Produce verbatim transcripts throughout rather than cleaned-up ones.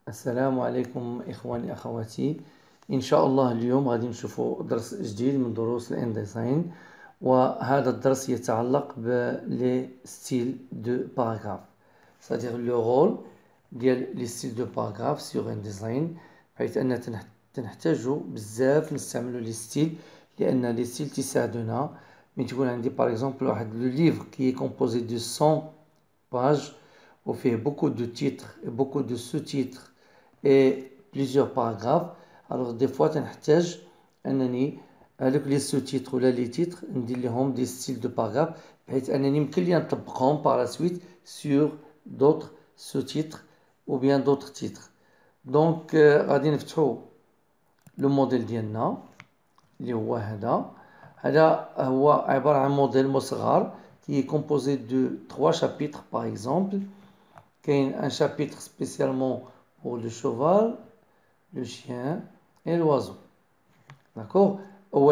السلام عليكم إخواني أخواتي. إن شاء الله اليوم غادي نشوفوا درس جديد من دروس الإنديزاين، وهذا الدرس يتعلق بلي ستيل دو باراغراف، c'est-à-dire le rôle ديال لي ستيل دو باراغراف سيغ إنديزاين، حيث أن تنحتاجو بزاف نستعملو لي ستيل، لأن لي ستيل تساعدونا من تكون عندي باغ اكزومبل واحد لو ليفر كي كومبوزي دو مية باج وفيه beaucoup de titres et beaucoup de sous-titres et plusieurs paragraphes. Alors des fois تنحتاج انني هذوك لي sous-titres ولا لي titres ندير لهم دي ستيل دو باراغراف، بحيث انني يمكن لي نطبقهم par la suite sur d'autres sous-titres ou bien d'autres titres. Donc غادي نفتحوا لو موديل ديالنا اللي هو هذا. هذا هو عبارة عن موديل مصغر qui est composé de trois chapitres par exemple. Qu'il y a un chapitre spécialement pour le cheval, le chien et l'oiseau. D'accord?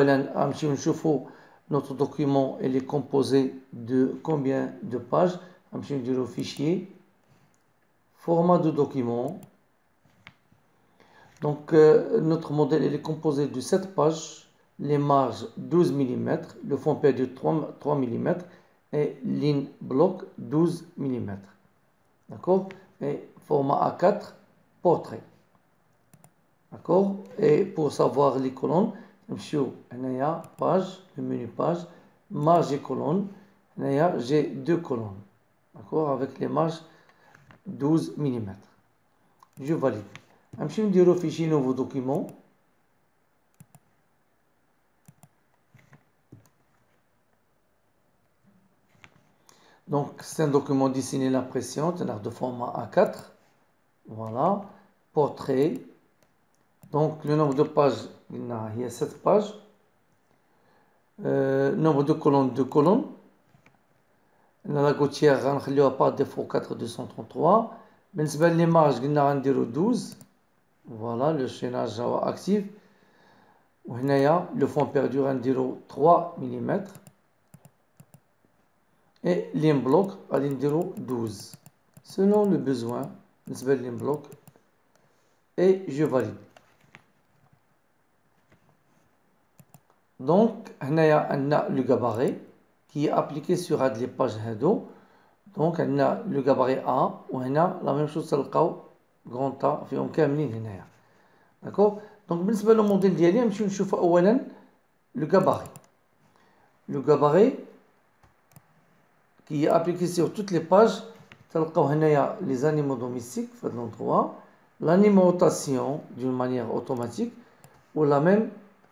Notre document il est composé de combien de pages? Le fichier, format de document. Donc euh, notre modèle il est composé de sept pages, les marges douze millimètres, le fond perdu trois millimètres et ligne bloc douze millimètres. D'accord? Et format A quatre, portrait. D'accord? Et pour savoir les colonnes, page, le menu page, marge et colonne. J'ai deux colonnes. D'accord? Avec les marges douze millimètres. Je valide. Je vais dire au fichier nouveau document. Donc, c'est un document dessiné l'impression, de format A quatre. Voilà. Portrait. Donc, le nombre de pages, il y a sept pages. Euh, nombre de colonnes, deux colonnes. La gouttière, on va pas défaut quatre deux cent trente-trois. بالنسبة les marges, il y a douze. Voilà, le chaînage actif. Le fond perdu, on a trois millimètres. Et ligne bloc à l'indiro douze. Selon le besoin, je ligne bloc et je valide. Donc, on a le gabarit qui est appliqué sur les pages Hado. Donc, on a le gabarit A ou on a la même chose sur le grand A في كاملين هنايا. D'accord? Donc, بالنسبة للموديل ديالي نمشيو نشوفوا أولا le gabarit. Le gabarit qui est appliqué sur toutes les pages. Les animaux domestiques, l'alimentation d'une manière automatique, ou la même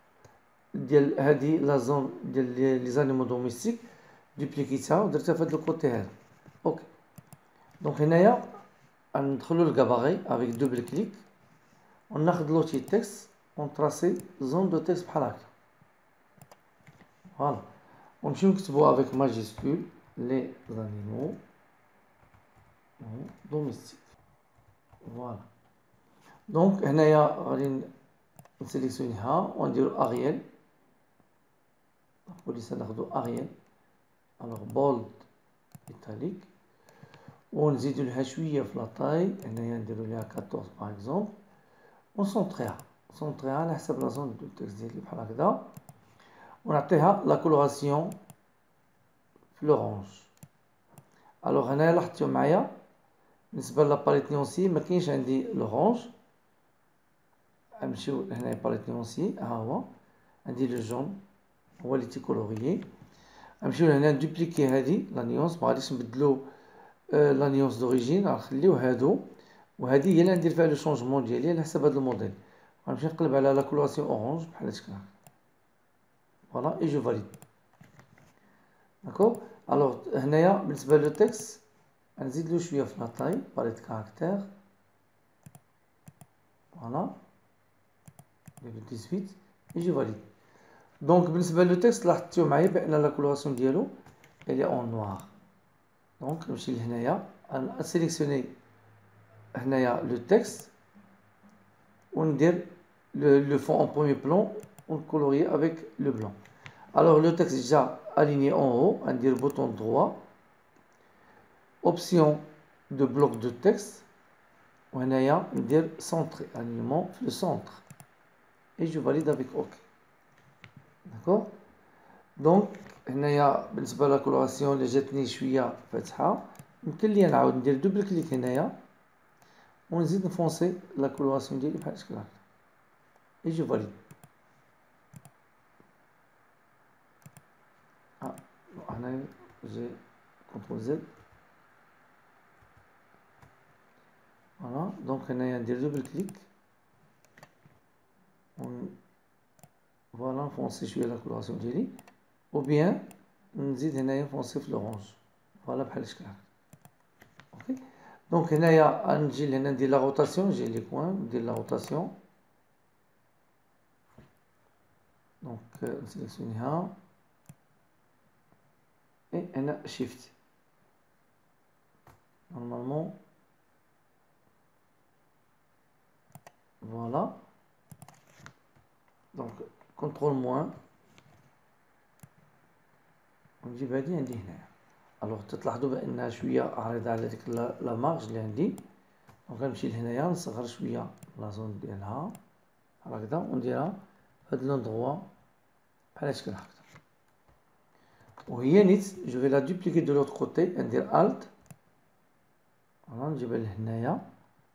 la zone des animaux domestiques, dupliquer ça, on fait de côté. Ok. Donc, on a le gabarit avec double clic. On a l'outil texte, on trace zone de texte par là. Voilà. On va avec majuscule les animaux domestiques. Voilà. Donc, on a sélectionné on dit Arial. La police a Arial. Alors, bold, italique. On dit le hachouille la taille. On a quatorze par exemple. On centre centre à la zone de texte. On a la coloration l'orange. Alors هنا لاحظتوا معايا بالنسبه لاباليت نيونسي ما كاينش عندي l'orange. نمشيو لهنا باليت نيونسي ها هو عندي لو جون هو اللي تيكولوريي. نمشيو لهنا دوبليكي هذه لا نيونس، ما غاديش نبدلو لا نيونس دوريجين، غنخليو هادو وهذه هي اللي ندير فيها لو شونجمون ديالي على حسب هذا الموديل. غنمشي نقلب على لا كولوراسيون اورانج بحال هكا. فوالا اي جو فاليد. D'accord? Alors, هنايا بالنسبة للتكست نزيد له شوية في لاطاي باليت كاركتير. فوالا dix-huit et je valide. Donc بالنسبة للتكست لاحظتوا معايا بأن لا كولوراسيون ديالو elle est en noir. Donc نمشي لهنايا نسيليكسيوني هنايا لو تكست وندير le fond en premier plan on colorier avec le blanc. Alors le texte est déjà aligné en haut, on dit le bouton droit, option de bloc de texte, وهنايا ندير centrer alignement في le centre et je valide avec OK. D'accord. دونك هنايا بالنسبة لا كولوراسيون اللي جاتني شوية فاتحة يمكن لي نعاود ندير دوبل كليك هنايا ونزيد نفونسي لا كولوراسيون ديالي بحال هكا et je valide. Ah, هنايا j'ai contrôle Z. Voilà, donc هنايا ندير دوبل كليك فوالا نفونسي شويه لا كولوراسيون ديالي او بيان نزيد هنايا نفونسي في لورانج فوالا بحال هكا اوكي. دونك هنايا نجي لهنا ندير لا روتاسيون نجي لي كوان ندير لا روتاسيون دونك نسيليكسيونيها اي هنا شيفت نورمالمون voilà donc contrôle moins ونجيب هادي عندي هنايا الوغ تلاحظوا بانها شويه عريضه على ديك لا مارج اللي عندي دونك غنمشي لهنايا نصغر شويه لا زون ديالها بحال هكذا ونديرها في هاد لوندغوا بحال هكا هكذا وهي نيت جو في لا دوبليكي دو لوتر كوتي ندير الت فوالا نجيبها لهنايا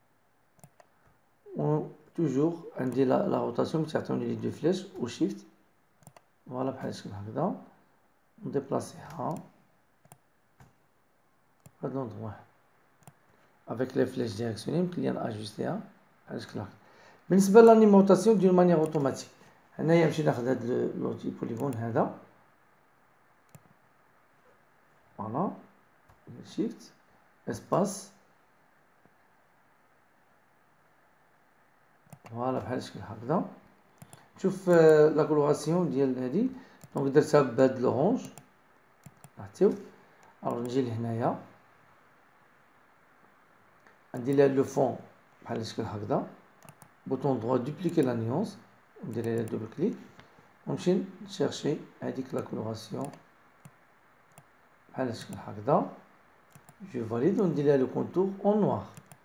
و توجور عندي لا لا روتاسيون تعطيوني لي دو فلاش و شيفت فوالا بحال هكا نديبلاسيها هاد لوندغوا افيك لي فلاش ديريكسيوني يمكن لي ناجوستيها بحال هكا. بالنسبه لانيموطاسيون ديال مانيير اوتوماتيك هنايا نمشي ناخذ هاد لوتي بوليغون هذا فوالا شيفت اسباس فوالا بحال هكا. شوف لا كولوراسيون ديال هادي دونك درتها بهاد لورانج عرفتيو. الوغ نجي لهنايا ندير لها لو فون بحال هكا بوطون دروا دوبليكي لا نيونس ندير لها دوبل كليك ونمشي نشيرشي هاديك لا كولوراسيون بحال هكا جو فاليد وندير لها لو كونتور اون نوار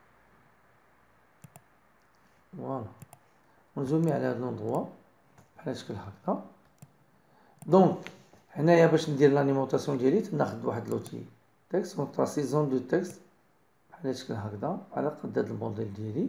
فوالا ونزومي على هاد لوندغوا بحال هكا. دونك هنايا باش ندير لانيموطاسيون ديالي تناخذ واحد لوتي تكست ونطراسي زون دو تكست بحال هكا على قد هاد الموديل ديالي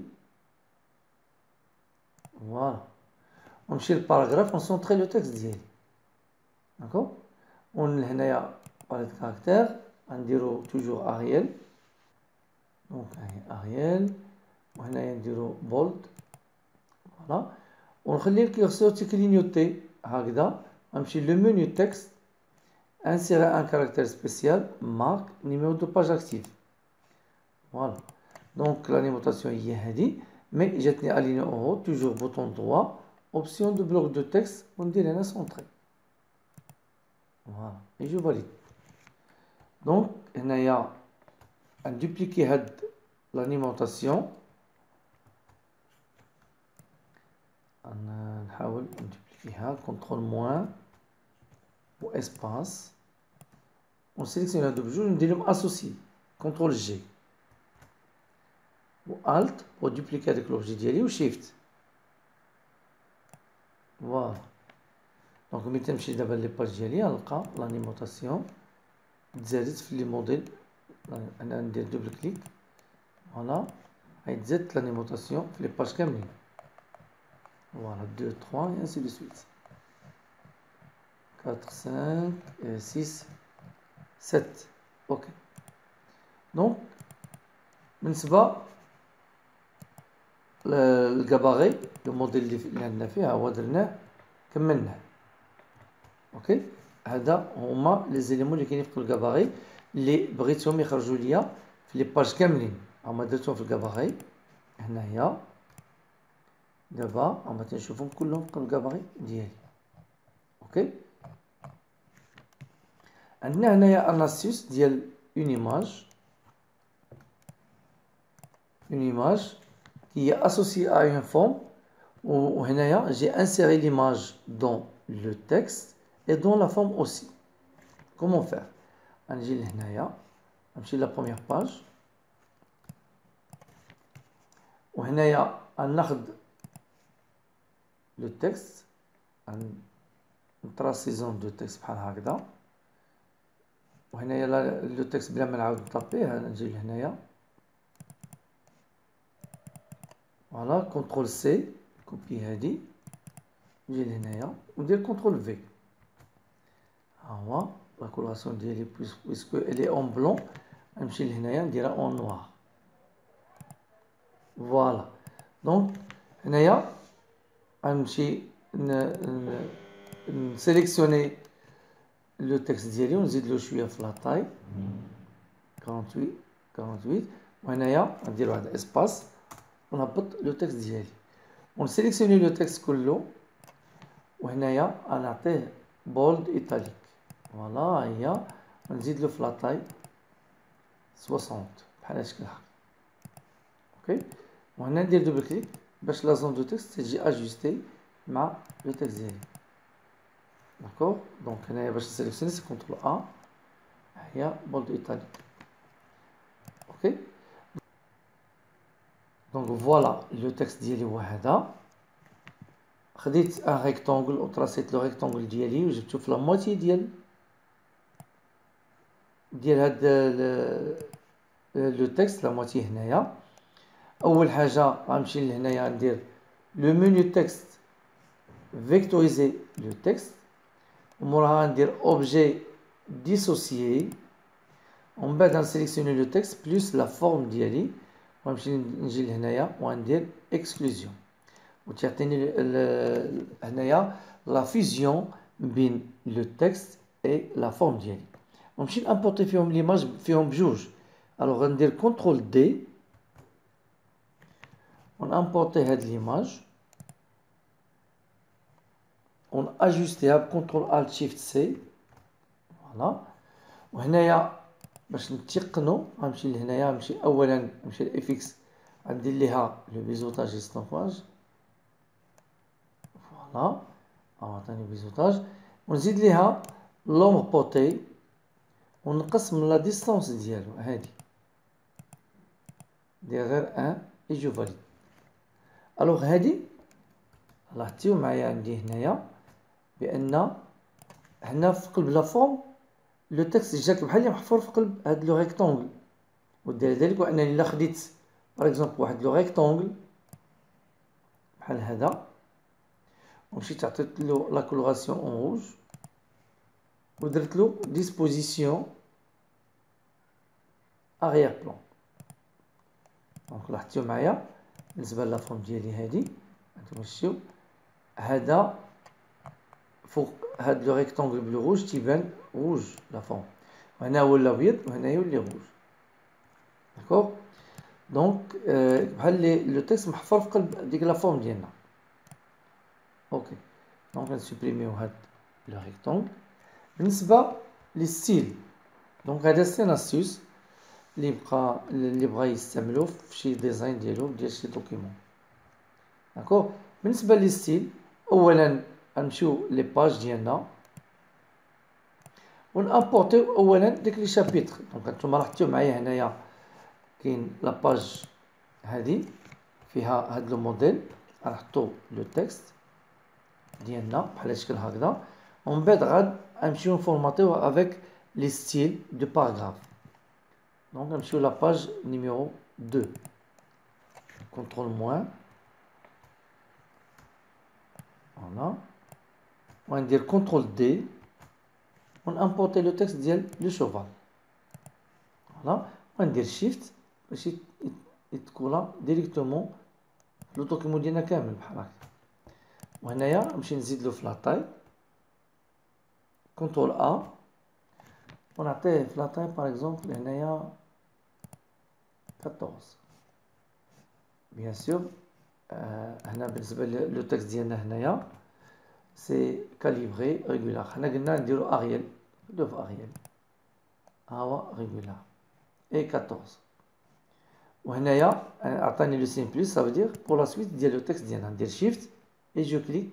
فوالا ونمشي للباراغراف ونسونطري لو تكست ديالي داكوغ. وهنايا باليت كاركتير غنديرو توجور اريال دونك هاهي اريال وهنايا نديرو بولد فوالا ونخلي الكيرسور تيكلينيوتي هكذا. غنمشي لو منيو تكست insérer un caractère spécial marque numéro de page active voilà. donc l'alimentation هي هذه مي جاتني aligné en haut toujours bouton droit option de bloc de texte وندير هنا centré voilà et je valide. donc هنايا ندوبليكي هاد l'alimentation نحاول ندوبليكيها كونترول موان و اسباس ونسيليكسيون هادو بجوج نديرهم اسوسي كونترول جي و الت بو دوبليكي هاداك لوبجي ديالي و شيفت فوالا. دونك ملي تنمشي دابا لي باج ديالي نلقى لانيموطاسيون تزادت في لي موديل انا ندير دوبل كليك فوالا غيتزاد لانيموطاسيون في لي باج كاملين فوالا deux trois et ainsi de suite quatre cinq six sept ok. donc بالنسبة للكاباغي الموديل اللي عندنا فيه هو درناه كملناه اوكي. هذا هما لي زيليمون اللي كاينين في الكاباغي اللي بغيتهم يخرجوا ليا في لي باج كاملين هما درتهم في الكاباغي هنايا دابا هما تنشوفهم كلهم في الكاباغي ديالي اوكي. عندنا هنايا ان استيوس ديال اون ايماج اون ايماج qui est associée à une forme où j'ai inséré l'image dans le texte et dans la forme aussi. Comment faire? Je vais la première page. وهنايا غناخد لو تكست نتراسيزون دو تكست بحال هكذا، وهنايا لو تكست بلا ما نعاود نطابيه نجي لهنايا فوالا كونترول سي كوبي هادي نجي لهنايا وندير كونترول في. ها هو لا كولوراسيون ديالي بويسكو الي اون بلون نمشي لهنايا نديرها اون نوار فوالا. دونك هنايا غنمشي نسيليكسيوني لو تكست ديالي ونزيدلو شويه في لا طاي ثمانية وأربعين ثمانية وأربعين، وهنايا ندير واحد اسباس ونهبط لو تكست ديالي ونسيليكسيوني لو تكست كله، وهنايا غنعطيه بولد ايطاليك فوالا هي، ونزيدلو في لا طاي ستين بحال هالشكل هكا اوكي. وهنا ندير دوبل كليك باش لا زون دو تكست تجي اجوستي مع لو تكست ديالي داكوغ. دونك هنايا باش نسيليكسيوني سي كونترول ا هي بولد ايطاليك اوكي. دونك فوالا لو تكست ديالي هو هذا، خديت ان ريكتونغل وطراسيت لو ريكتونغل ديالي وجبتو في لا موتي ديال ديال هاد لو تكست لا موتي هنايا. اول حاجه غنمشي لهنايا ندير لو منيو تكست فيكتوريزي لو تكست، وموراها ندير اوبجي ديسوسيي، ومن بعد غنسيليكسيوني لو تكست بلس لا فورم ديالي ونمشي نجي لهنايا وندير اكسكلوزيون وتعطيني هنايا لا فيزيون بين لو تكست اي لا فورم ديالي، ونمشي نامبورتي فيهم ليماج فيهم بجوج. الوغ غندير كونترول دي ونامبورتي هاد ليماج وناجوستيها بكونترول الت شيفت سي فوالا. وهنايا باش نتيقنو غنمشي لهنايا نمشي اولا نمشي لافيكس غندير ليها لو بيزوطاج استوفاج فوالا عطاني بيزوطاج، ونزيد ليها لومغ بوتي ونقص من لا ديستونس ديالو هادي ندير غير ان اي جو فاليد. الوغ هادي لاحظتيو معايا عندي هنايا بان هنا في قلب لا فورم لو تكست جاك بحال اللي محفور في قلب هاد لو ريكتونغل، ودليل ذلك وانني الا خديت باغ اكزومبل واحد لو ريكتونغل بحال هذا ومشيت عطيت له لا كولوراسيون اون روج ودرت له ديسبوزيسيون اريير بلان. دونك لاحظتيو معايا بالنسبه لا فورم ديالي هادي هانتوما شتيو هذا فوق هاد لو ريكتونغل بلو روج تيبان روج لا فورم، وهنا ولا ابيض وهنا يولي روج داكوغ. دونك بحال لي لو تكست محفور في قلب ديك لا فورم ديالنا اوكي. دونك نسوبريميو هاد لو ريكتونغل. بالنسبه لي ستيل دونك هذا سي استيوس اللي بقى اللي بغا يستعملو في شي ديزاين ديالو ديال شي دوكيمون داكوغ. بالنسبه لي ستيل اولا غنمشيو لي باج ديالنا ونامبورتيو اولا ديك لي شابيتر. دونك نتوما لاحظتيو معايا هنايا كاين لا باج هادي فيها هاد لو موديل غنحطو لو تكست ديالنا بحال هالشكل هكذا، ومن بعد غاد غنمشيو نفورماتيو افيك لي ستيل دو باراغراف. دونك غنمشيو لا باج نيميرو دو كونترول موان فوالا وندير كونترول دي ونامبورتي لو تكست ديال لو شوفال فوالا، وندير شيفت باش يتكولا ديريكتومون لو دوكيمون ديالنا كامل بحال هكا. وهنايا نمشي نزيدلو في لاطاي كونترول ا ونعطيه في لاطاي باغ اكزومبل هنايا أربعطاش بيان سور. آه هنا بالنسبه لو تكست ديالنا هنايا سي كاليبري ريغولار، حنا قلنا نديرو اريال نديرو في اريال ها هو ريغولار اي أربعطاش. وهنايا عطاني لو سين بلس سافو دير بور لا سويت ديال لو تكست ديالنا ندير شيفت اي جو كليك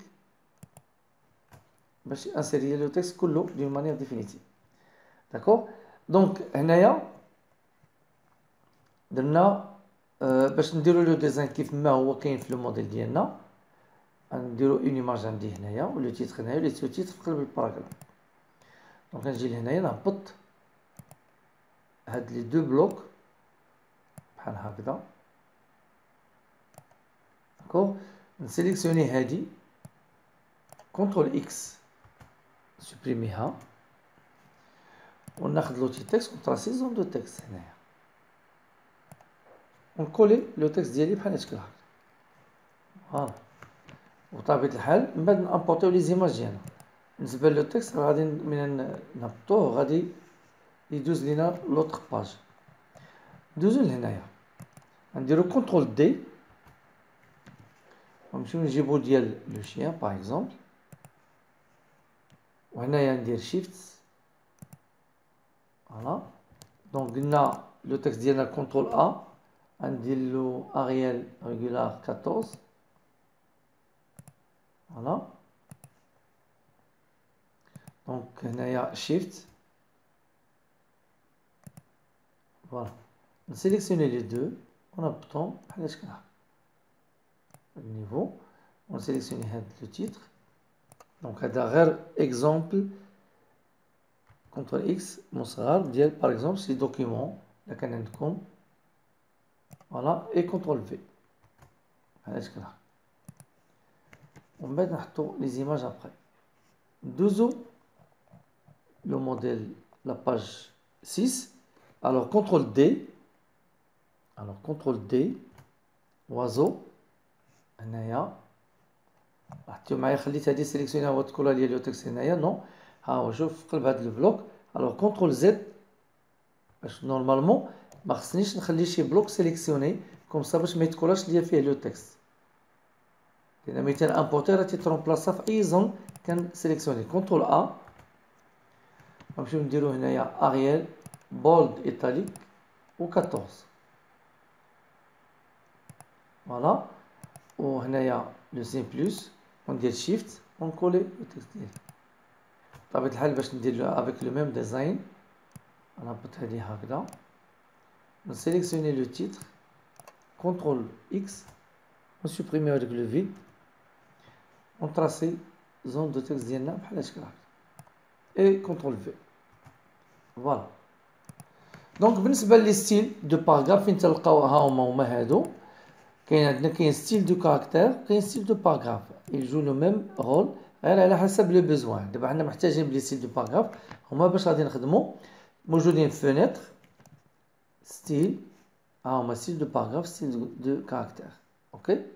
باش انسيري لو تكست كله دون مانيير ديفينيتيف داكوغ. دونك هنايا درنا أه باش نديرو لو ديزاين كيف ما هو كاين في لو موديل ديالنا نديرو اون ايماج عندي هنايا و لو تيتر هنايا لي سو تيتر في قلب الباراغراف. دونك نجي لهنايا نهبط هاد لي دو بلوك بحال هكذا داكوغ نسيليكسيوني هادي كونترول اكس سوبريميها وناخد لوتي تكست ونتراسي زون دو تكست هنايا ونكولي لو تكست ديالي بحال هادشكل هكا فوالا. وبطبيعة الحال من بعد نامبورتيو لي زيماج ديالنا بالنسبة لو تكست غادي من نهبطوه غادي يدوز لينا لوطخ باج ندوزو لهنايا نديرو كونترول دي ونمشيو نجيبو ديال لو شيان باغ اكزومبل وهنايا ندير شيفت فوالا. دونك قلنا لو تكست ديالنا كونترول ا غنديرلو اريال ريغولار أربعطاش فوالا. دونك هنايا شيفت فوالا نسيليكسيوني لي دو ونهبطهم بحال هادشكل هكا النيفو ونسيليكسيوني هاد لو تيتر. دونك هذا غير اكزومبل كونترول اكس مصغر ديال باغ اكزومبل سي دوكيومون الا كان عندكم فوالا اي كونترول في بحال هادشكل هكا ومن بعد نحطو لي زيماج ابخي ندوزو لو موديل لا باج ستة. alors contrôle D alors contrôle D oiseau هنايا لاحظتوا معايا خليت هادي سيليكسيوني هو الكولر ديال لو تكست هنايا نو ها هو شوف في قلب هاد البلوك. alors كونترول زد باش نورمالمون ما خصنيش نخلي شي بلوك سيليكسيوني كوم سا باش ما يتكولاش ليا فيه لو تكست لان مثال امبورتي راه تيترومبلاصا في اي زون كان سيليكسيوني. كونترول ا غنمشيو نديرو هنايا اريال بولد ايطاليك و أربعطاش فوالا. وهنايا لو سين بلس وندير شيفت ونكولي لو تكست ديالي بطبيعة الحال باش ندير له افيك لو ميم ديزاين نهبط هادي هكذا نسيليكسيوني لو تيتر كونترول اكس ونسوبريمي هاداك لو فيد ونتراسي زون دو تكست ديالنا بحال هادشكل هكا اي كونترول في فوالا. دونك بالنسبة لي ستيل دو باراغراف فين تلقاو ها هما هما هادو كاين عندنا كاين ستيل دو كاركتير كاين ستيل دو باراغراف يجو لو ميم رول غير على حسب لو بيزوان. دابا حنا محتاجين بلي ستيل دو باراغراف هما باش غادي نخدمو موجودين في فينيتر ستيل ها هما ستيل دو باراغراف ستيل دو كاركتير اوكي.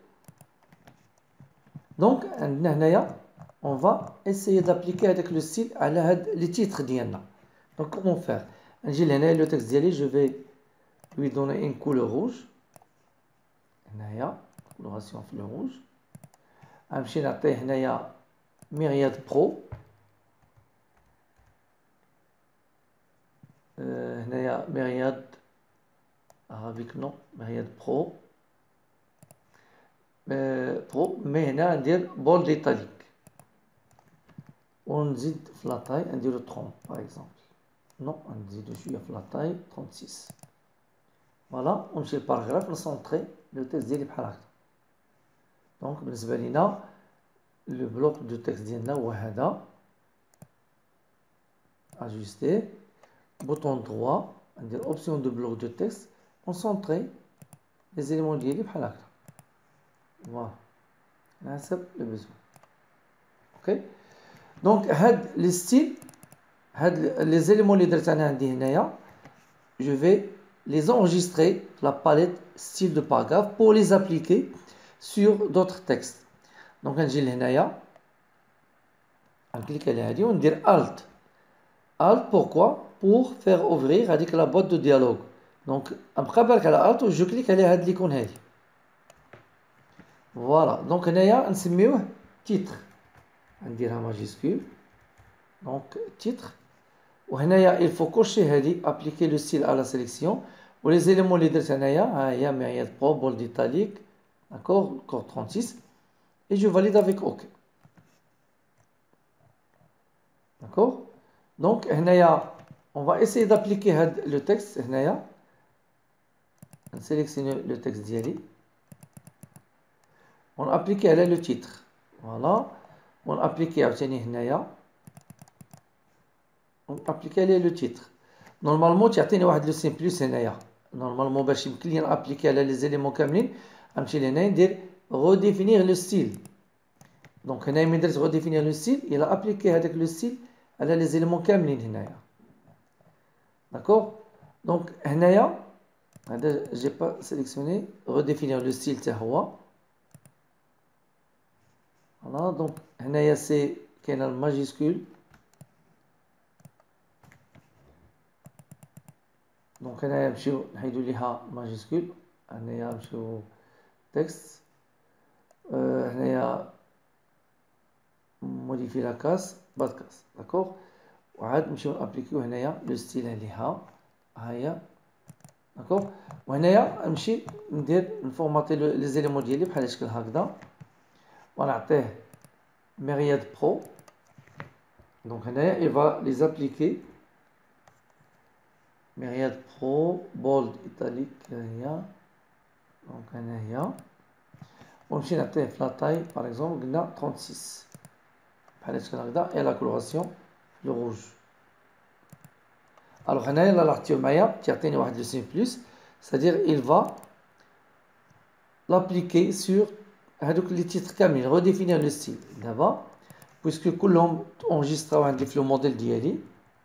دونك عندنا هنايا اون فا اسيي دابليكي هذاك لو ستيل على هاد لي تيتر ديالنا. دونك كومون فير نجي لهنايا لو تكست ديالي جو في lui donner une couleur rouge هنايا كولوراسيون في لو روج غنمشي نعطيه هنايا ميرياد برو أه هنايا ميرياد افيك نو ميرياد برو أه برو مي هنا ندير بولد ايطاليك ونزيد في لاطاي نديرو ثلاثين باغ اكزومبل نو نزيدو شويه في لاطاي ستة وثلاثين فوالا. ونمشي للباراغراف نسونطري لو تكست ديالي بحال هكا. دونك بالنسبه لينا لو بلوك دو تكست ديالنا هو هذا اجوستي بوطون دروا ندير اوبسيون دو بلوك دو تكست ونسونطري لي زيليمون ديالي بحال هكا فوالا على حسب لو بيزوان اوكي. دونك هاد لي ستيل هاد لي زيليمون اللي درت انا عندي هنايا جو في les enregistrer la palette style de paragraphe pour les appliquer sur d'autres textes. Donc نجي لهنايا نكليك على هادي وندير alt alt pourquoi pour faire ouvrir هذيك la boîte de dialogue. donc نبقى بالك على alt وجو كليك على هاد ليكون هادي فوالا. دونك هنايا نسميوه تيتر نديرها ماجيسكول دونك تيتر وهنايا il faut cocher هادي appliquer le style à la sélection و les éléments اللي درت هنايا ها هي ميرياد برو بولد ايطاليك داكور كور ستة وثلاثين et je valide avec OK d'accord. donc هنايا on va essayer d'appliquer هاد le texte هنايا sélectionner le texte ديالي. On applique على le titre. Voilà. On applique عاوتاني هنايا. On applique على le titre. Normalement تعطيني واحد لو سين بلس هنايا. Normalement باش يمكن لي نابليكي على لي زيليمون كاملين غنمشي لهنا ندير redéfinir le style. دونك هنايا ملي درت redéfinir le style il a appliqué هذاك لو ستيل على لي زيليمون كاملين هنايا. داكور. دونك هنايا هذا جي با سيليكسيوني redéfinir le style حتى هو. فوالا. دونك هنايا سي كاينه الماجيسكول. دونك هنايا نمشيو نحيدو ليها ماجيسكول. هنايا نمشيو تكست. أه هنايا موديفي لا كاس بعد كاس. داكوغ. وعاد نمشيو نابليكيو هنايا لو ستيل عليها. هاهي. داكوغ. وهنايا نمشي ندير نفورماتي لي زيليمون ديالي بحال هالشكل هكذا ونعطيه ميرياد برو. دونك هنايا il va les appliquer. ميرياد برو بولد ايطاليك هي. دونك هنا هي. ونمشي نعطيه في لا تاي باغ اكزومبل قلنا ستة وثلاثين بحال هالشكل هكذا. اي لا كولوراسيون لو روج. الوغ هنايا الا لاحظتيو معايا تيعطيني واحد لو سين بلس. c'est-à-dire il va l'appliquer sur هادوك لي تيتر كاملين. redéfinir le style دابا بويسكو كلهم انجستراو عندي في لو موديل ديالي.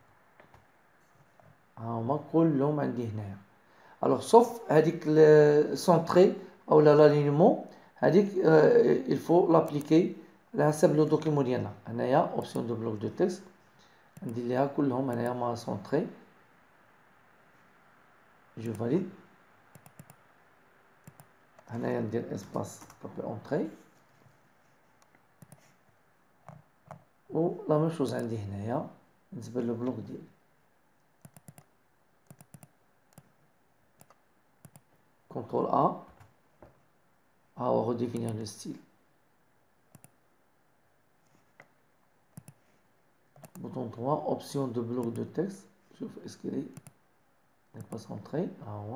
ها هما كلهم عندي هنايا. الوغ سوف هاديك سونطري او لا لالينمون هاديك il faut l'appliquer على حسب لو دوكيمون ديالنا. هنايا اوبسيون دو بلوك دو تكست ندير ليها كلهم هنايا ما سونطري. جو فاليد. هنايا ندير اسباس كوبي اونطري. و لا ميم شوز عندي هنايا بالنسبه لو بلوك ديالي. كونترول ا. ها هو redéfinir le style. bouton trois option de bloc de texte. شوف est-ce qu'il est n'est pas centré. ها هو.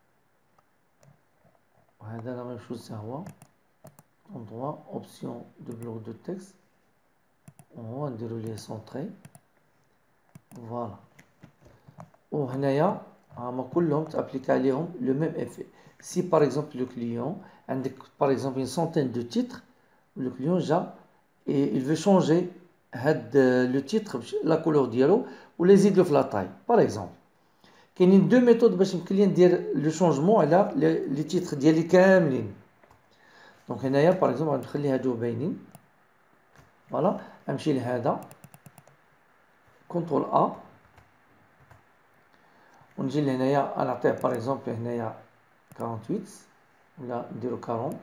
وهذا لا ميم شوز حتى هو. bouton trois option de bloc de texte. وهو نديرو ليه سونطري. فوالا. وهنايا هما كلهم تابليك عليهم لو ميم افي. Si par exemple le client عندك par exemple une centaine de titres, le client جا et il veut changer هاد لو تيتر لا كولور ديالو ولا يزيد له في لا تاي par exemple. كاينين دو ميثود باش يمكن لي ندير لو شونجمون على لي تيتر ديالي كاملين. دونك هنايا par exemple غنخلي هادو باينين. فوالا. نمشي لهذا كونترول ا ونجي لهنايا نعطيه باغ اكزومبل هنايا ثمانية وأربعين ولا نديرو أربعين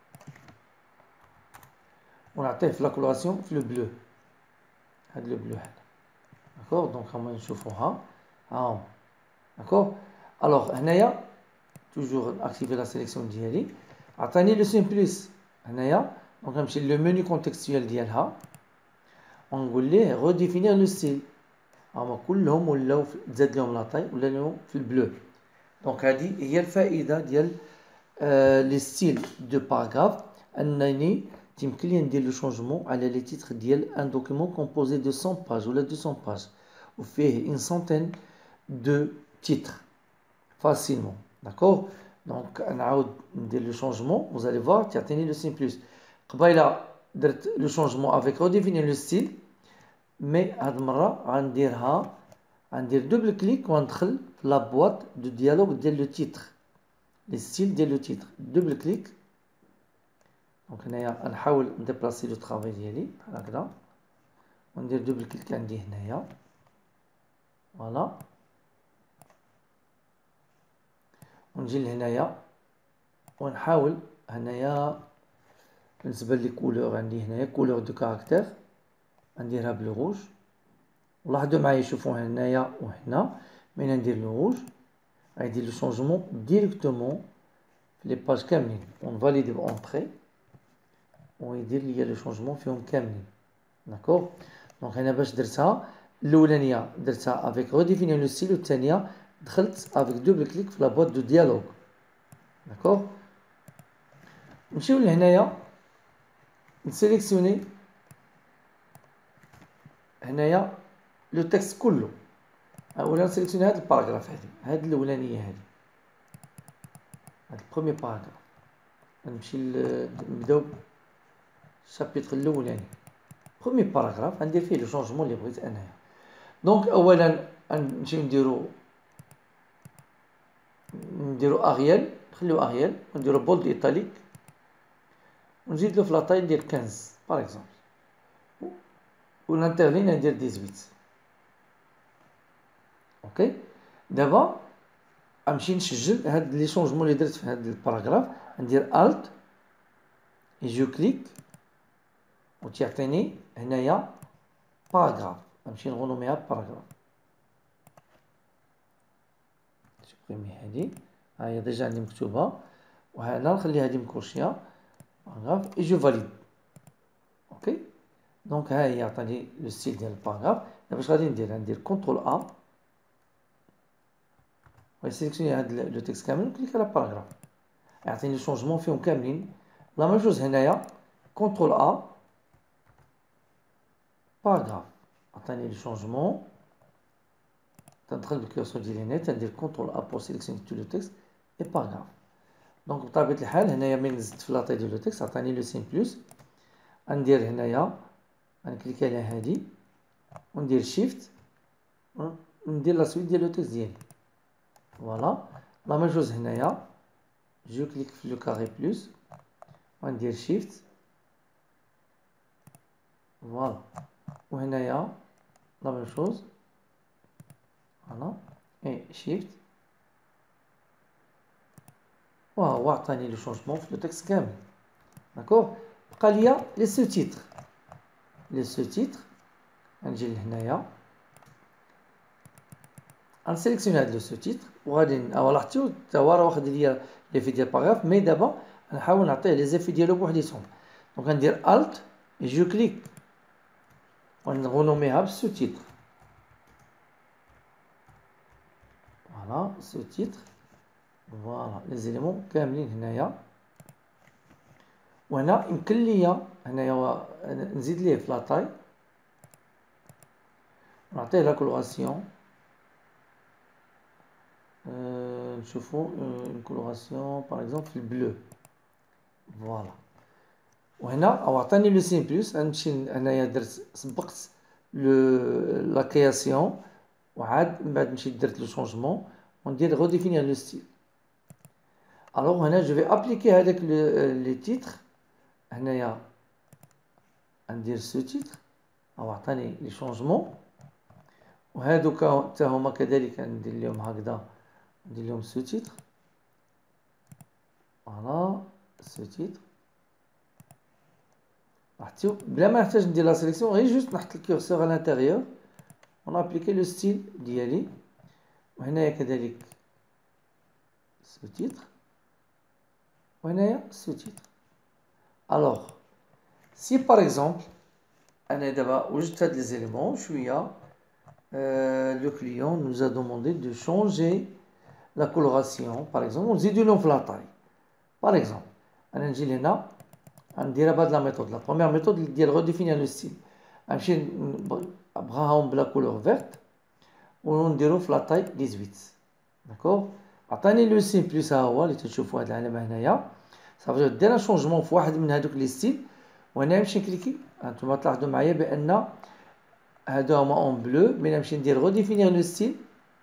ونعطيه في لا كولوراسيون في لو بلو. هاد لو بلو هذا. داكوغ. دونك هما نشوفوها ها هما. داكوغ. الوغ هنايا توجور اكتيفي لا سيليكسيون ديالي. عطاني لو سين بلس هنايا. دونك نمشي لو مينو كونتكستويال ديالها ونقول ليه redéfinir le style. هما كلهم ولاو تزاد لهم لاطاي ولا لهم في البلو. دونك هذه هي الفائده ديال آه لي ستيل دو باراغراف انني تيمكن لي ندير لو شونجمون على لي تيتر ديال ان دوكيمون كومبوزي دو مية باج ولا مئتين باج وفيه اون سونتين دو تيتر فاسيلمون. داكوغ. دونك نعاود ندير لو شونجمون. vous allez voir تعطيني لو سين بلس. قبيله درت لو شونجمون افيك redéfinir لو ستيل مي هاد المره غنديرها غندير دوبل كليك وندخل في لا بواط دو ديالوغ ديال لو تيتر لي ستيل ديال لو تيتر. دوبل كليك. دونك هنايا نحاول نديبلاسي لو طرافاي ديالي بحال هكذا وندير دوبل كليك عندي هنايا. فوالا. ونجي لهنايا ونحاول هنايا بالنسبه لي كولور عندي هنايا كولور دو كاركتير نديرها بلو روج. ولاحظوا معايا شوفوا هنايا وهنا من ندير لو روج غيدير لو شونجمون ديريكتومون في لي باج كاملين. اون فاليدي بونطري ويدير لي لو شونجمون فيهم كاملين. داكوغ. دونك هنا باش درتها الاولانيه درتها افيك redéfinir لو ستيل والثانيه دخلت افيك دوبل كليك في لا بواط دو ديالوغ. داكوغ. نمشيو لهنايا نسيليكسيوني هنايا لو تكست كله. اولا نسيليكسيوني هاد الباراغراف هادي، هاد الاولانيه هادي، هاد البروميي باراغراف. غنمشي نبداو الشابيتر الاولاني، بروميي باراغراف غندير فيه لو شونجمون اللي بغيت انايا. دونك اولا نمشيو نديرو نديرو اريال، نخليو اريال ونديرو بولد ايطاليك ونزيدلو في لاطاي ندير خمسطاش باغ اكزومبل، والانترلين ندير ثمانية عشر. اوكي. دابا غنمشي نسجل هاد لي شونجمون اللي درت في هاد الباراغراف، ندير الت جو كليك وتيعطيني هنايا باراغراف، غنمشي نغونوميها باراغراف. سوبريمي هادي، ها هي ديجا عندي مكتوبة، وهنا نخلي هادي مكوشية باراغراف اي جو فاليد. اوكي. دونك ها هي عطاني لو ستيل ديال الباراغراف. دابا اش غادي ندير؟ غندير كونترول ا ويسيليكسيوني هاد لو تكست كامل وكليك على باراغراف، يعطيني لي شونجمون فيهم كاملين. لا ميم شوز هنايا كونترول ا باراغراف، عطاني لي شونجمون. تندخل بالكيرسور ديالي هنا تندير كونترول ا بور سيليكسيوني تو لو تكست اي باراغراف. دونك بطبيعة الحال هنايا ملي نزلت في لاطاي ديال لو تكست عطاني لو سين بلوس. غندير هنايا غنكليكي على هادي وندير شيفت وندير لا سويت ديال لو تكست ديالي. فوالا. لا ميم شوز هنايا جو كليك في لو كاري بلوس وندير شيفت. فوالا. وهنايا لا ميم شوز. فوالا. اي شيفت. وهو عطاني لو شونجمون في لو تكست كامل. داكوغ. بقى ليا لي سو تيتر. لي سو تيتر غنجي لهنايا غنسيليكسيوني هاد لو سو تيتر وغادي ها لاحظتو تا هو راه واخد ليا ليفي ديال باراغراف، مي دابا غنحاول نعطيه لي زيفي ديالو بوحديتهم. دونك غندير الت جو كليك ونغونوميها بالسو تيتر. فوالا سو تيتر. فوالا لي زيليمون كاملين هنايا. وهنا يمكن ليا هنايا نزيد ليه في لاطاي نعطيه لا كولوراسيون. أه نشوفو اون كولوراسيون باغ اكزومبل في البلو. فوالا. وهنا او عطاني لو سين بلوس. غنمشي هنايا درت سبقت لا كرياسيون وعاد من بعد مشيت درت لو شونجمون وندير ريديفينير لو ستيل. الوغ هنا جو في ابليكي هذاك لي تيتر. هنايا ندير سو تيتر او عطاني لي شونجمون وهادوك حتى هما كذلك ندير لهم هكذا ندير لهم سو تيتر. فوالا سو تيتر. لاحظتو بلا ما نحتاج ندير لا سيليكسيون، غير جوست نحط الكورسور على الانتيريور ونابليكي لو ستيل ديالي. وهنايا كذلك سو تيتر وهنايا سو تيتر. الوغ سي باغ اكزومبل انا دابا وجدت هاد لي زيليمون شويه، لو كليون nous a demandé de changer la coloration par exemple ونزيدو لهم في لاطاي. باغ اكزومبل انا نجي لهنا غنديرها بهاد لا ميثود. لا بروميير ميثود ديال ريديفينير لو ستيل غنمشي نبغاهم بلا كولور فيرت ونديرو في لاطاي ثمانية عشر. داكوغ. عطاني لو سين بلوس ها هو اللي تنشوفو هاد العلامه هنايا. صافي دير ان شونجمون في واحد من هادوك لي ستيل وهنا نمشي نكليكي. هانتوما تلاحظوا معايا بان هادو هما اون بلو. ملي نمشي ندير ريديفينير لو ستيل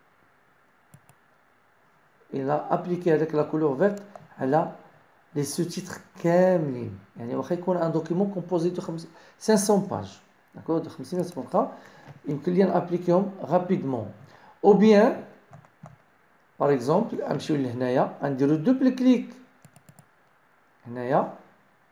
الى ابليكي هذاك لا كولور فيرت على لي سو تيتر كاملين. يعني واخا يكون ان دوكيمون كومبوزي دو خمسمية باج داكور دو خمسمية صفحه يمكن لي نابليكيهم رابيدمون. او بيان باغ اكزومبل نمشيو لهنايا نديرو دوبل كليك هنايا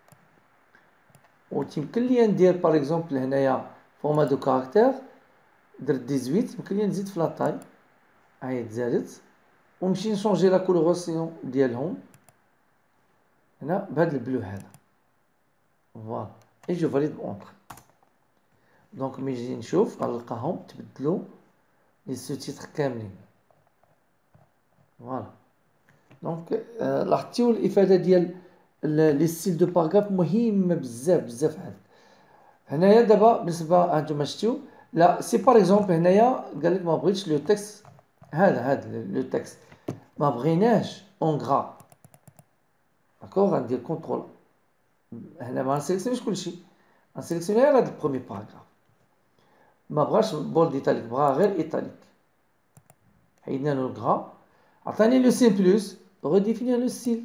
وتيمكن لي ندير باغ اكزومبل هنايا فورما دو كاركتير درت ثمانية عشر يمكن لي نزيد في لاطاي هاهي تزادت ونمشي نشونجي لا كولوراسيون ديالهم هنا بهذا البلو هذا. فوالا اي جو فاليد اونتر. دونك ملي نجي نشوف غنلقاهم تبدلوا لي سو تيتر كاملين. فوالا دونك لاحظتيو الافاده ديال لي ستيل دو باراغراف مهمه بزاف بزاف. هاد هنايا دابا بالنسبه هانتوما شتيو لا سي باغ اكزومبل هنايا قال لك ما بغيتش لو تكست هذا هذا لو تكست ما بغيناش اون غرا داكوغ. غندير كونترول هنا ما نسيليكسيونيش كلشي غنسيليكسيوني غير هاد البروميي باراغراف ما بغاش بولد ايطاليك بغا غير ايطاليك حيدنا له الغرا عطاني لو سي بلس ريديفينير لو ستيل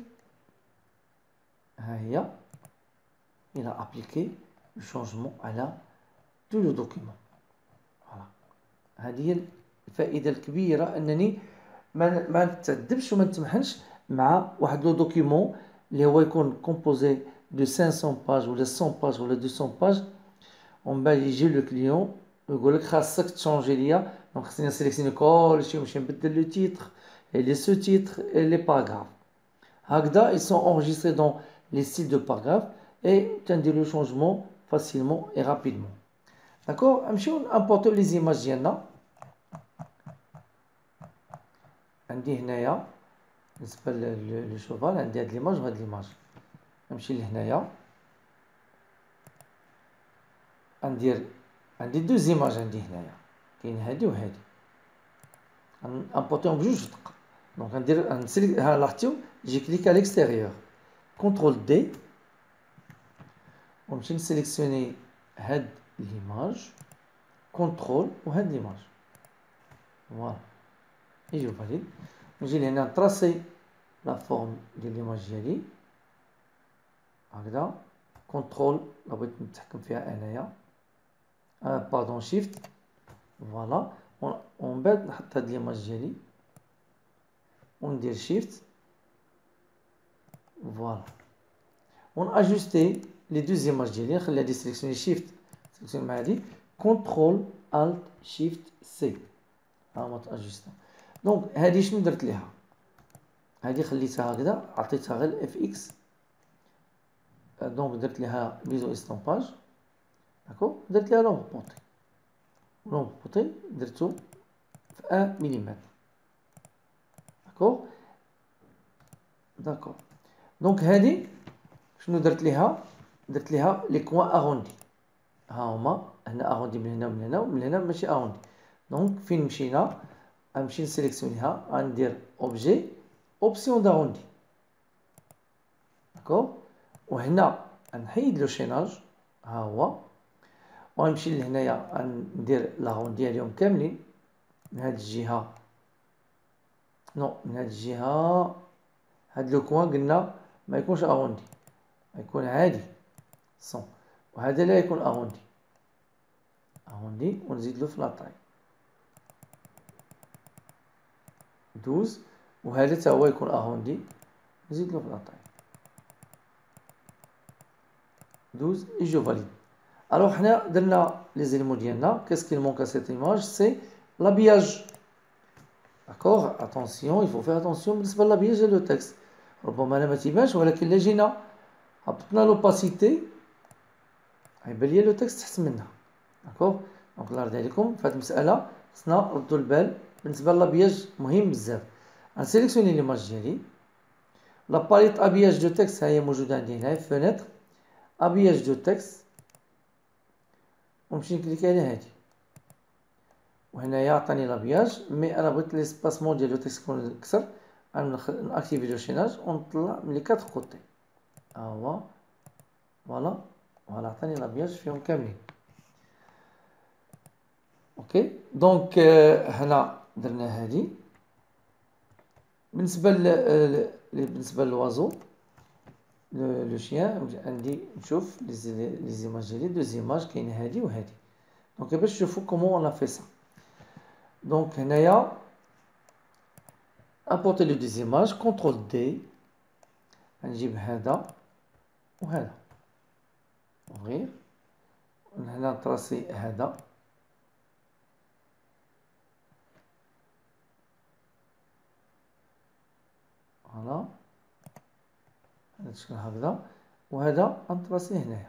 ها هي il a appliqué le changement à la tout le document. Voilà. هذه هي الفائده الكبيره انني ما ما نتعذبش وما نتمحنش مع واحد لو دوكيومون اللي هو يكون كومبوزي دو خمسمية باج ولا مية باج ولا ميتين باج ومن بعد يجي لو كليون ويقول لك خاصك تشونجي ليا دونك خصني نسيليكسيوني كلشي ونمشي نبدل لو تيتر et les sous-titres et les paragraphes. هكذا ils sont enregistrés dans les styles de paragraphes et tu dis le changement facilement et rapidement. D'accord. نمشيو نimporter les images ديالنا. عندي هنايا بالنسبه لو شوفال عندي هاد ليماج وهاد ليماج نمشي لهنايا ندير عندي دو زيماج عندي هنايا كاين هادي وهادي نimportيهم بجوج دقه دونك ندير نسيلي ها لاحظتيو جي كليك على الاكستيريور كونترول دي ونمشي نسيليكسيوني هاد ليماج كونترول وهاد ليماج فوالا يجيو فاليد نجي لهنا نطراسي لا فورم ديال ليماج ديالي هكذا كونترول لا بغيت نتحكم فيها انايا آه باردون شيفت فوالا ومن بعد نحط هاد ليماج ديالي وندير شيفت فوالا وناجوستي لي دو زيماج ديالي نخلي هادي سيليكسيوني شيفت سيليكسيوني مع هادي كونترول الت شيفت سي ها هما تاجوستا. دونك هادي شنو درت ليها هادي خليتها هكذا عطيتها غير اف اكس دونك درت ليها بيزو استومباج داكو درت ليها لونغ بوطي لونغ بوطي درتو في واحد مليمتر داكو داكو. دونك هادي شنو درت ليها درت ليها لي كوان اغوندي ها هما هنا اغوندي من هنا ومن هنا ومن هنا ماشي اغوندي. دونك فين مشينا غنمشي نسيليكسيونيها غندير اوبجي اوبسيون داغوندي داكوغ وهنا غنحيد لو شيناج ها هو وغنمشي لهنايا غندير لاغوندي ديالهم كاملين من هاد الجهه نو من هاد الجهه هاد لو كوان قلنا ما يكونش اغوندي يكون عادي صون وهذا لا يكون اغوندي اغوندي ونزيد له في لاطاي دوز وهذا حتى هو يكون اغوندي نزيد له في لاطاي دوز يجو فاليد. الوغ حنا درنا لي زيليمون ديالنا كاس كي مونك ا سيت ايماج سي لابياج داكوغ. اتونسيون يفو فير اتونسيون بالنسبه لابياج ديال لو تكست ربما انا ما تيبانش ولكن الا جينا هبطنا لوباسيتي غيبان ليا لو تكست تحت منها داكوغ. دونك الله يرضي عليكم في هاد المساله خصنا نردو البال بالنسبه للابياج مهم بزاف. غنسيليكسيوني ليماج ديالي لا باليت ابياج دو تكست ها هي موجوده عندي هنا في فونيتر ابياج دو تكست ونمشي نكليكي على هادي وهنايا عطاني لابياج مي انا بغيت ليسباسمون ديال لو تكست يكون كثر ناكتيفي لو شيناج ونطلع من لي كاتر كوتي ها هو فوالا فوالا عطاني لابياج فيهم كاملين اوكي. دونك هنا درنا هادي بالنسبه ل بالنسبه للوازو لو شيان عندي نشوف لي زيماج ديالي دو زيماج كاين هادي وهادي دونك باش تشوفوا كومون اون لا في سا. دونك هنايا امبورتي لو دي زيماج كونترول دي غنجيب هذا وهذا اوغير هنا نطراسي هذا فوالا هذا الشكل هكذا وهذا نطراسيه هنايا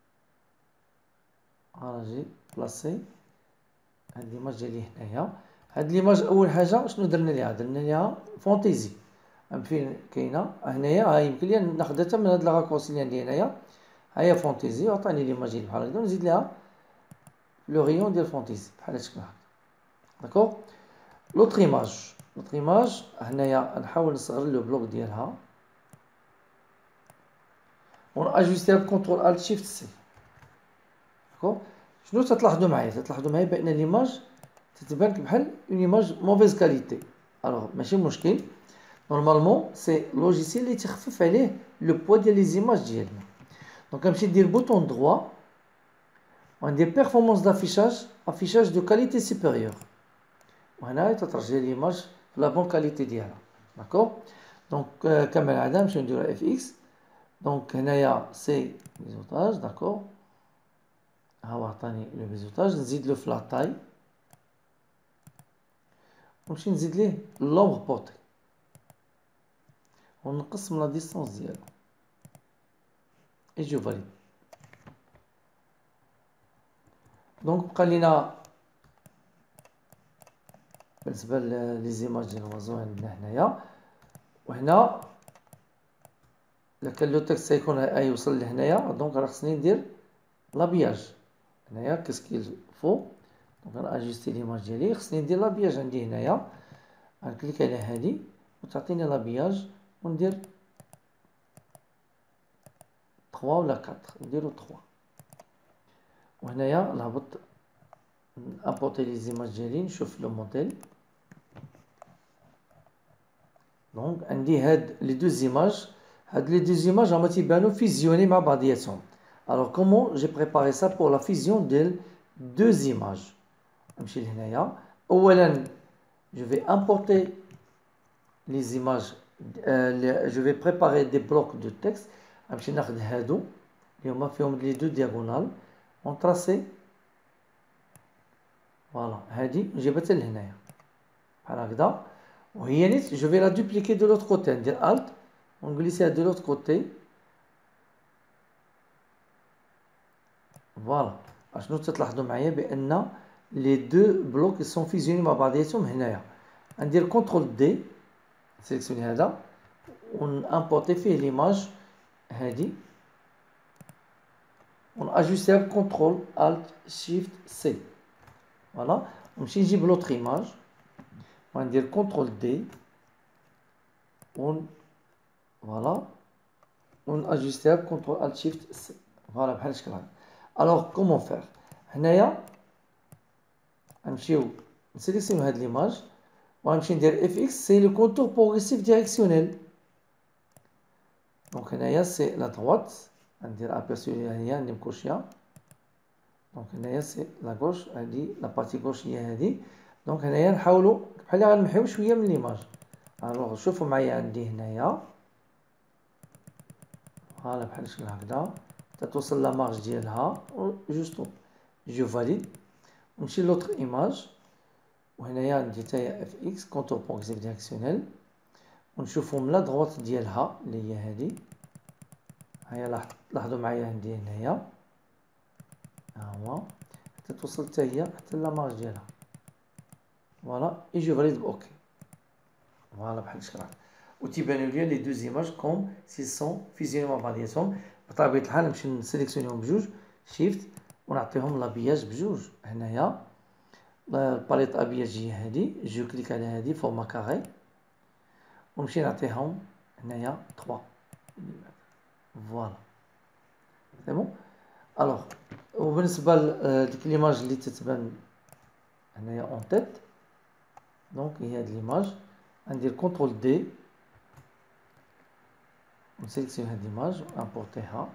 غنجي بلاصي هاد ليماج ديالي هنايا. هاد ليماج اول حاجه شنو درنا ليها درنا ليها فونتيزي فين كاينه هنايا ها يمكن لي ناخذها من هاد لاكورسي اللي عندي هنايا ها هي فونتيزي وعطاني ليماج بحال هكذا ونزيد ليها لو ريون ديال فونتيزي بحال هادشكل هكا داكوغ. لوطر ايماج لوطر ايماج هنايا نحاول نصغر لو بلوك ديالها وناجوستيها بكونترول الت شيفت سي داكوغ. شنو تتلاحظوا معايا تتلاحظوا معايا بان ليماج تتبان بحال اون ايماج موفيز كاليتي. الوغ ماشي مشكل نورمالمون سي لوجيسيال اللي تخفف عليه لو بوا ديال لي زيماج ديالنا. دونك غنمشي ندير بوطون دروا وندير بيرفورمانس دافيشاج افيشاج دو كاليتي سوبيريور وهنا تترجع ليماج في لا بون كاليتي ديالها داكوغ. دونك كما العاده نمشيو نديرو اف اكس. دونك هنايا سي بيزوتاج داكوغ ها هو عطاني لو بيزوتاج نزيد له في لا طاي ونمشي نزيد ليه لومبر بورتي ونقص من لا ديستونس ديالو اي جو فاليد. دونك بقى لينا بالنسبه لي زيماج ديال الوازو عندنا هنايا وهنا الا كان لو تكست سيكون يوصل لهنايا دونك راه خصني ندير لابياج هنايا كسكيل فو دونك ناجيستي ليماج ديالي خصني ندير لابياج عندي هنايا غنكليك على هادي وتعطيني لابياج وندير ثلاثة ولا أربعة نديرو ثلاثة وهنايا نهبط نابورتي لي زيماج ديالي نشوف لو موديل. دونك عندي هاد لي دو زيماج هاد لي دو زيماج هما تيبانو فيزيوني مع بعضياتهم. الوغ كومون جي بريباري سا بور لا فيزيون ديال دو زيماج. نمشي لهنايا اولا جو في امبورتي لي زيماج جو في بريباري دي بلوك دو تكست غنمشي ناخد هادو اللي هما فيهم لي دو دياغونال ونطراسي فوالا هادي نجيبها حتى لهنايا بحال هكذا وهي نيت جو في لا دوبليكي دو لوتر كوتي ندير الت ونغليسيها دو لوتر كوتي فوالا. اشنو تتلاحظوا معايا بان لي دو بلوك سون فيزيوني مع بعضياتهم هنايا ندير كونترول دي سيليكسيوني هذا ونامبورتي فيه ليماج هادي وناجوستيها بكونترول الت شيفت سي فوالا ونمشي نجيب لوطر ايماج وندير كونترول دي ون فوالا وناجوستيها بكونترول الت شيفت سي فوالا بحال هالشكل هكا. الوغ كومون فير هنايا غنمشيو نسيليكسيونيو هاد ليماج وغنمشي ندير اف اكس سي لو كونتور بروغريسيف ديريكسيونيل. دونك هنايا سي لا دروات ندير ابيرسيو هي عندي مكوشيه دونك هنايا سي لا غوش هادي لا بارتي غوش هي هادي. دونك هنايا نحاولوا بحال غنمحيو شويه من ليماج. الوغ شوفوا معايا عندي هنايا فوالا بحال شكل هكذا تتوصل لا مارج ديالها جوستو جو فاليد ونمشي لوطر ايماج وهنايا عندي تاهي اف اكس كونتور بروغريسيف ديريكسيونيل ونشوفو من لا دروات ديالها اللي هي هادي هيا لاحظوا معايا عندي هنايا ها هو تتوصل حتى هي حتى لا مارج ديالها فوالا يجي فاليد اوكي فوالا بحال الشكل هكا وتيبانو ليا لي دو زيماج كوم سي سون فيزيوني مع بعضياتهم. بطبيعه الحال نمشي نسيليكسيونيهم بجوج شيفت ونعطيهم لابياج بجوج هنايا الباليط ابياج هي هادي جو كليك على هادي فورما كاري ونمشي نعطيهم هنايا ثلاثة فوالا سي بون. الوغ وبالنسبه لديك ليماج اللي تتبان هنايا اون تيت دونك هي هاد ليماج ندير كونترول دي ونسيليكسيون هاد ليماج ونامبورتيها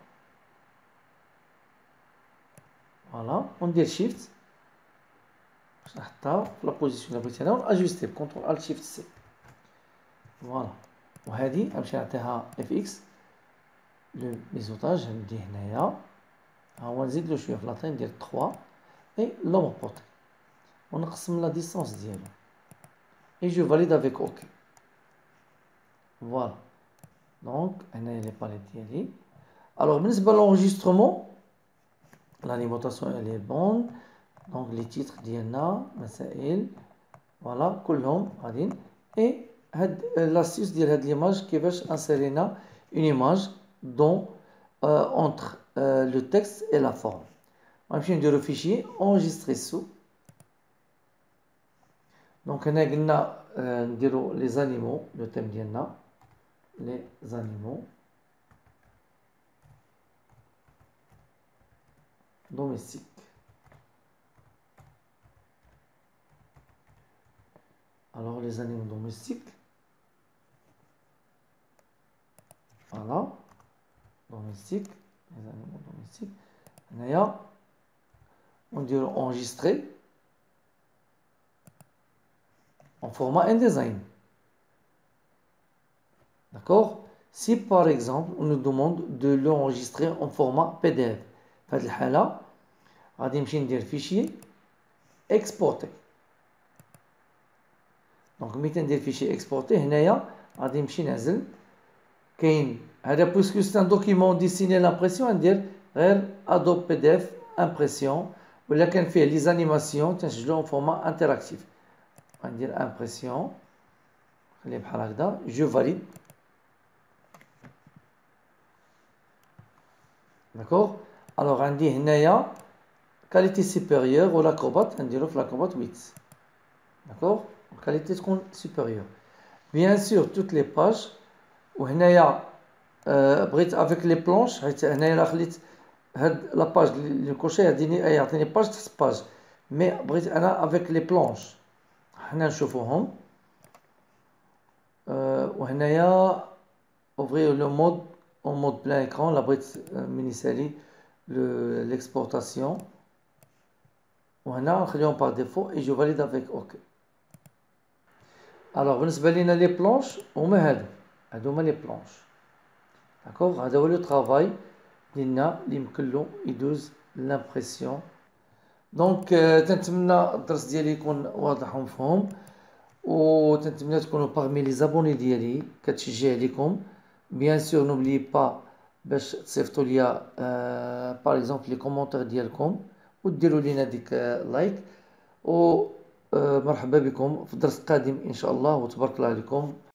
فوالا وندير شيفت باش نحطها في لا بوزيسيون اللي بغيت انا وناجوستي بكونترول الت شيفت سي فوالا. وهادي غنمشي نعطيها اف اكس لو ميزوطاج عندي هنايا ها هو نزيد له شويه في لاطاي ندير ثلاثة اي لومبر بورتي ونقسم لا ديستونس ديالو اي جو فاليد افيك اوكي فوالا. دونك هنايا لي باليت ديالي. الوغ بالنسبه لونجسترومون لاليمونطاسيون الي بون دونك لي تيتر ديالنا مسائل فوالا كلهم غاديين. اي هاد لاستيوس ديال هاد ليماج كيفاش انسيرينا اون ايماج دون اونتر لو تكست اي لا فورم. غنمشيو نديرو فيشي انجستري سو. دونك هنا قلنا نديرو لي زانيمو لو تيم ديالنا لي زانيمو domestique. Alors les animaux domestiques, voilà, domestiques, les animaux domestiques. Là, on dit enregistrer en format InDesign. D'accord? Si par exemple on nous demande de l'enregistrer en format P D F, في هذه الحالة غادي نمشي ندير فيشي exporter. دونك ملي تندير فيشي اكسبورتي هنايا غادي نمشي نعزل كاين هذا بويسكو سي ان دوكيمون ديسيني لامبرسيون ندير غير ادوب بي دي اف امبرسيون ولا كان فيه لي زانيماسيون تنسجلوهم فورما انتراكتيف. غندير امبرسيون خليه بحال هكذا جو فاليد. داكوغ. الوغ عندي هنايا كاليتي سوبيريور ولا كروبات نديرو في لاكروبات ثمانية. داكوغ. qualité تكون supérieure. Bien sûr toutes les pages وهنايا بغيت avec les planches حيت هنايا لا خليت هاد لا باج اللي كلشي يعطيني يعطيني باج تحت باج مي بغيت انا avec les planches حنا نشوفوهم. وهنايا ouvrir le mode en mode plein écran لا بغيت من يسالي l'exportation وهنا نخليهم par défaut et je valide avec OK. الوغ بالنسبه لينا لي بلونش هما هادو هادو هما لي بلونش. داكوغ. هذا هو لو طرافاي ديالنا اللي يمكن له يدوز لامبرسيون. دونك تنتمنى الدرس ديالي يكون واضح ومفهوم وتنتمنى تكونوا باغمي لي زابوني ديالي كتشجيع ليكم. بيان سور نوبلي با باش تصيفطوا ليا باغ اكزومبل لي كومونتير ديالكم وديروا لينا ديك لايك. و مرحبا بكم في الدرس القادم إن شاء الله وتبارك الله عليكم.